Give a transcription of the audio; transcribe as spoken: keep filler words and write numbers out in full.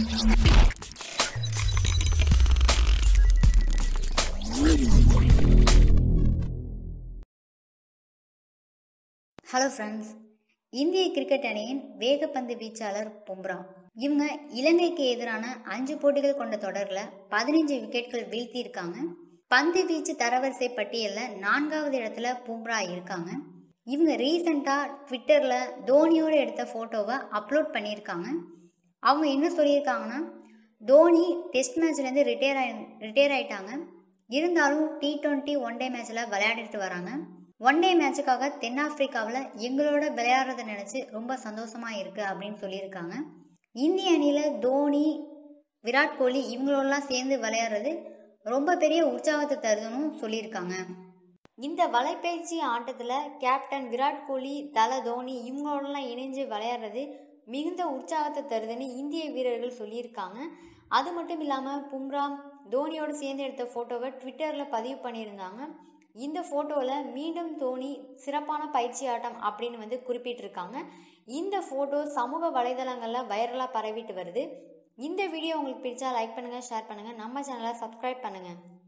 Hello friends, இந்திய cricket அணியின் வேகப்பந்து வீச்சாளர் பும்ரா. இவங்க இலங்கைக்கு எதிரான அஞ்சு போட்டிகள் கொண்ட தொடரில் பதினைஞ்சு விக்கெட்கள் வீழ்த்தி இருக்காங்க. பந்து வீச்சு தரவரிசை பட்டியலில் நான்காவது இடத்துல பும்ரா இருக்காங்க. இவங்க ரீசெண்டாக ட்விட்டரில் தோனியோடு எடுத்த ஃபோட்டோவை அப்லோட் பண்ணியிருக்காங்க. அவங்க என்ன சொல்லியிருக்காங்கன்னா, தோனி டெஸ்ட் மேட்ச்லேருந்து ரிட்டையர் ஆகி ரிட்டையர் ஆகிட்டாங்க. இருந்தாலும் டி ட்வெண்ட்டி ஒன் டே மேட்ச்சில் விளையாடிட்டு வராங்க. ஒன் டே மேட்சுக்காக தென்னாப்பிரிக்காவில் எங்களோட விளையாடுறத நினச்சி ரொம்ப சந்தோஷமாக இருக்குது அப்படின்னு சொல்லியிருக்காங்க. இந்திய அணியில் தோனி, விராட் கோலி இவங்களோடலாம் சேர்ந்து விளையாடுறது ரொம்ப பெரிய உற்சாகத்தை தருதுன்னு சொல்லியிருக்காங்க. இந்த வலைப்பயிற்சி ஆட்டத்தில் கேப்டன் விராட் கோலி, தல தோனி இவங்களோடலாம் இணைஞ்சு விளையாடுறது மிகுந்த உற்சாகத்தை தருதுன்னு இந்திய வீரர்கள் சொல்லியிருக்காங்க. அது மட்டும் இல்லாமல் பும்ரா தோனியோடு சேர்ந்து எடுத்த ஃபோட்டோவை ட்விட்டரில் பதிவு பண்ணியிருந்தாங்க. இந்த ஃபோட்டோவில் மீண்டும் தோனி சிறப்பான பயிற்சி ஆட்டம் அப்படின்னு வந்து குறிப்பிட்டிருக்காங்க. இந்த ஃபோட்டோ சமூக வலைதளங்களில் வைரலாக பரவிட்டு வருது. இந்த வீடியோ உங்களுக்கு பிடிச்சா லைக் பண்ணுங்கள், ஷேர் பண்ணுங்கள், நம்ம சேனலை சப்ஸ்கிரைப் பண்ணுங்கள்.